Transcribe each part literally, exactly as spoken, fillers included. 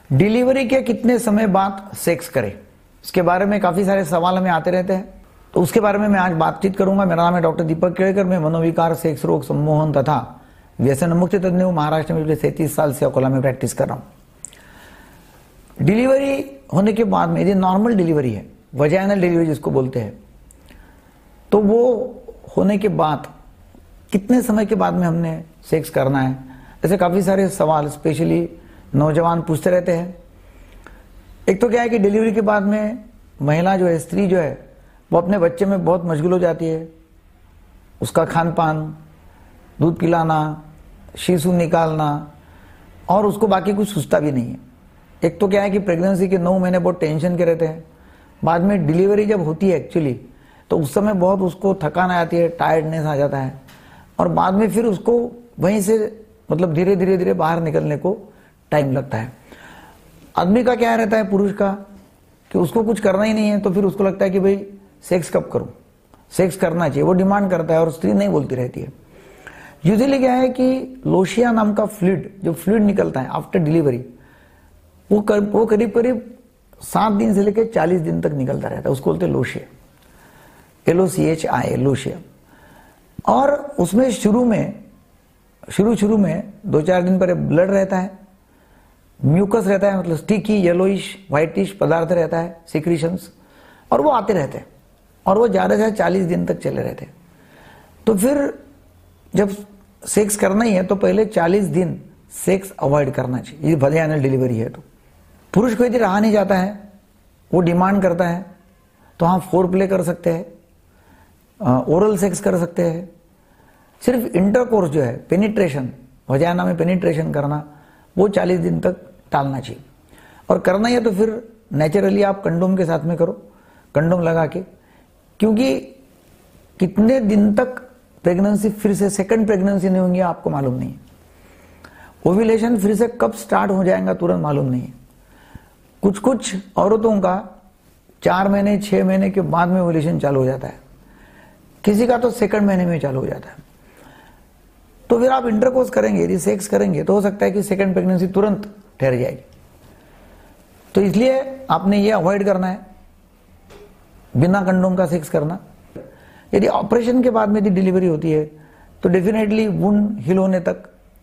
Delivery के कितने समय बाद सेक्स करें, इसके बारे में काफी सारे सवाल हमें आते रहते हैं, तो उसके बारे में मैं आज बातचीत करूंगा। मेरा नाम है डॉक्टर दीपक केड़कर। मैं मनोविकार, सेक्स रोग, सम्मोहन तथा व्यसन मुक्ति तज्ञ हूं। महाराष्ट्र में पिछले सैंतीस साल से अकोला में प्रैक्टिस कर रहा हूं। डिलीवरी होने के बाद में यदि नॉर्मल डिलीवरी है, वजाइनल डिलीवरी जिसको बोलते हैं, तो वो होने के बाद कितने समय के बाद में हमने सेक्स करना है, ऐसे काफी सारे सवाल स्पेशली नौजवान पूछते रहते हैं। एक तो क्या है कि डिलीवरी के बाद में महिला जो है, स्त्री जो है, वो अपने बच्चे में बहुत मशगूल हो जाती है। उसका खान पान, दूध पिलाना, शीशु निकालना, और उसको बाकी कुछ सोचता भी नहीं है। एक तो क्या है कि प्रेगनेंसी के नौ महीने बहुत टेंशन के रहते हैं। बाद में डिलीवरी जब होती है एक्चुअली, तो उस समय बहुत उसको थकान आ जाती है, टायर्डनेस आ जाता है, और बाद में फिर उसको वहीं से मतलब धीरे धीरे धीरे बाहर निकलने को टाइम लगता है। आदमी का क्या रहता है, पुरुष का, कि उसको कुछ करना ही नहीं है, तो फिर उसको लगता है कि भाई सेक्स कब करूं, सेक्स करना चाहिए, वो डिमांड करता है, और स्त्री नहीं बोलती रहती है। यूजुअली क्या है कि लोशिया नाम का फ्लूइड, जो फ्लूइड निकलता है आफ्टर डिलीवरी, वो कर, वो करीब करीब सात दिन से लेकर चालीस दिन तक निकलता रहता है। उसको बोलते हैं लोशिया, L O C H I, लोशिया। और उसमें शुरू में शुरू शुरू में दो चार दिन पर ब्लड रहता है, म्यूकस रहता है, मतलब स्टिकी येलोइश व्हाइटिश पदार्थ रहता है, सिक्रीशंस, और वो आते रहते हैं, और वो ज्यादा से चालीस दिन तक चले रहते हैं। तो फिर जब सेक्स करना ही है तो पहले चालीस दिन सेक्स अवॉइड करना चाहिए, ये वजाइनल डिलीवरी है। तो पुरुष को यदि रहा नहीं जाता है, वो डिमांड करता है, तो हाँ फोर प्ले कर सकते हैं, ओरल सेक्स कर सकते हैं। सिर्फ इंटरकोर्स जो है, पेनिट्रेशन, वजाइना में पेनिट्रेशन करना, वो चालीस दिन तक टालना चाहिए। और करना ही है तो फिर नेचुरली आप कंडोम के साथ में करो, कंडोम लगा के, क्योंकि कितने दिन तक प्रेगनेंसी फिर से सेकंड प्रेगनेंसी नहीं होंगी आपको मालूम नहीं है। ओव्यूलेशन फिर से कब स्टार्ट हो जाएगा तुरंत मालूम नहीं है। कुछ कुछ औरतों का चार महीने छह महीने के बाद में ओव्यूलेशन चालू हो जाता है, किसी का तो सेकंड महीने में चालू हो जाता है। तो फिर आप इंटरकोर्स करेंगे, यदि सेक्स करेंगे, तो हो सकता है कि सेकंड प्रेगनेंसी तुरंत ठहर जाएगी। तो इसलिए आपने ये अवॉइड करना है, बिना कंडोम का सेक्स करना। यदि ऑपरेशन के बाद में यदि डिलीवरी होती है, तो डेफिनेटली वुंड हील होने तक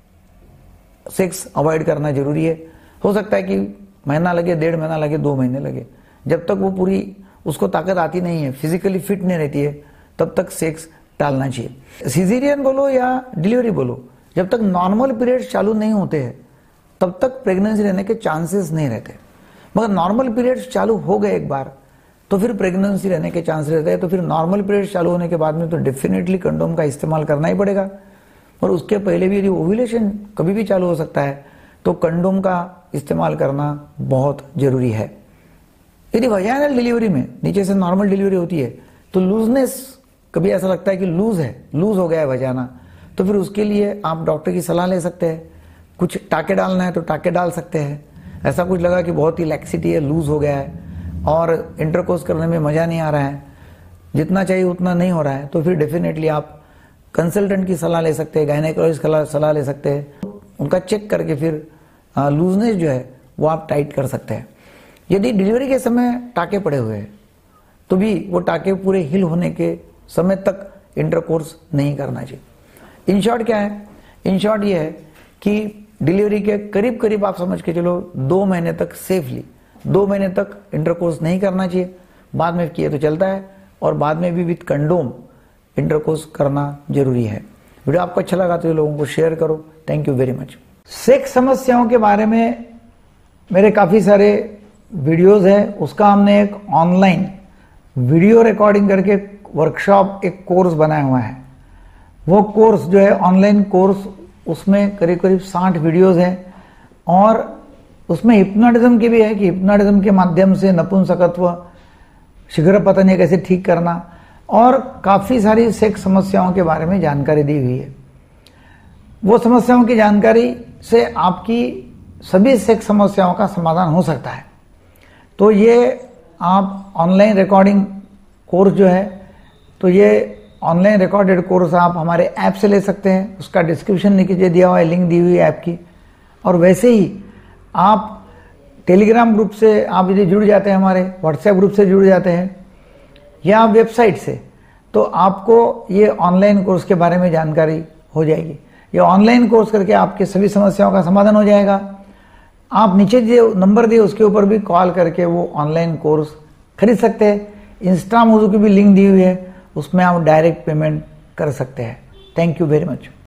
सेक्स अवॉइड करना जरूरी है। हो सकता है कि महीना लगे, डेढ़ महीना लगे, दो महीने लगे, जब तक वो पूरी उसको ताकत आती नहीं है, फिजिकली फिट नहीं रहती है, तब तक सेक्स टालना चाहिए। सिजेरियन बोलो या डिलीवरी बोलो, जब तक नॉर्मल पीरियड्स चालू नहीं होते हैं तब तक प्रेगनेंसी रहने के चांसेस नहीं रहते। मगर नॉर्मल पीरियड्स चालू हो गए एक बार, तो फिर प्रेगनेंसी रहने के चांस रहते हैं। तो फिर नॉर्मल पीरियड्स चालू होने के बाद में तो डेफिनेटली कंडोम का इस्तेमाल करना ही पड़ेगा। और उसके पहले भी यदि ओव्यूलेशन कभी भी चालू हो सकता है, तो कंडोम का इस्तेमाल करना बहुत जरूरी है। यदि वजाइनल डिलीवरी में नीचे से नॉर्मल डिलीवरी होती है, तो लूजनेस, कभी ऐसा लगता है कि लूज है, लूज हो गया है वजाइना, तो फिर उसके लिए आप डॉक्टर की सलाह ले सकते हैं। कुछ टाके डालना है तो टाके डाल सकते हैं। ऐसा कुछ लगा कि बहुत ही लैक्सिटी है, लूज हो गया है, और इंटरकोर्स करने में मजा नहीं आ रहा है, जितना चाहिए उतना नहीं हो रहा है, तो फिर डेफिनेटली आप कंसल्टेंट की सलाह ले सकते हैं, गायनेकोलॉजिस्ट की सलाह ले सकते हैं। उनका चेक करके फिर लूजनेस जो है वो आप टाइट कर सकते हैं। यदि डिलीवरी के समय टाके पड़े हुए हैं, तो भी वो टाके पूरे हिल होने के समय तक इंटरकोर्स नहीं करना चाहिए। इन शॉर्ट क्या है, इन शॉर्ट ये है कि डिलीवरी के करीब करीब आप समझ के चलो दो महीने तक सेफली, दो महीने तक इंटरकोर्स नहीं करना चाहिए। बाद में किए तो चलता है, और बाद में भी विद कंडोम इंटरकोर्स करना जरूरी है। वीडियो आपको अच्छा लगा तो लोगों को शेयर करो। Thank you very much. Sex समस्याओं के बारे में मेरे काफी सारे वीडियोस हैं, उसका हमने एक ऑनलाइन वीडियो रिकॉर्डिंग करके वर्कशॉप, एक कोर्स बनाया हुआ है। वो कोर्स जो है ऑनलाइन कोर्स, उसमें करीब करीब साठ वीडियोस हैं, और उसमें हिप्नोटिज्म की भी है कि हिप्नोटिज्म के माध्यम से नपुंसकत्व, शीघ्र पतन कैसे ठीक करना, और काफी सारी सेक्स समस्याओं के बारे में जानकारी दी हुई है। वो समस्याओं की जानकारी से आपकी सभी सेक्स समस्याओं का समाधान हो सकता है। तो ये आप ऑनलाइन रिकॉर्डिंग कोर्स जो है, तो ये ऑनलाइन रिकॉर्डेड कोर्स आप हमारे ऐप से ले सकते हैं। उसका डिस्क्रिप्शन नीचे दिया हुआ है, लिंक दी हुई है ऐप की। और वैसे ही आप टेलीग्राम ग्रुप से आप यदि जुड़ जाते हैं, हमारे व्हाट्सएप ग्रुप से जुड़ जाते हैं या वेबसाइट से, तो आपको ये ऑनलाइन कोर्स के बारे में जानकारी हो जाएगी। ये ऑनलाइन कोर्स करके आपके सभी समस्याओं का समाधान हो जाएगा। आप नीचे जो नंबर दिए उसके ऊपर भी कॉल करके वो ऑनलाइन कोर्स खरीद सकते हैं। इंस्टा मोजो की भी लिंक दी हुई है, उसमें आप डायरेक्ट पेमेंट कर सकते हैं। Thank you very much.